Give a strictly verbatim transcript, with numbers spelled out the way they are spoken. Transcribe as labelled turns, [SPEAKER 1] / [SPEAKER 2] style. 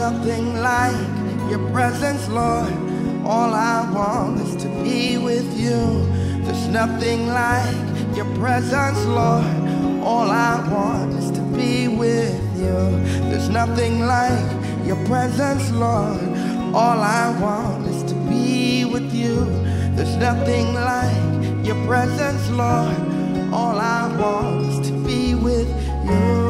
[SPEAKER 1] nothing like your presence, Lord. All I want is to be with you. There's nothing like your presence, Lord. All I want is to be with you. There's nothing like your presence, Lord. All I want is to be with you. There's nothing like your presence, Lord. All I want is to be with you.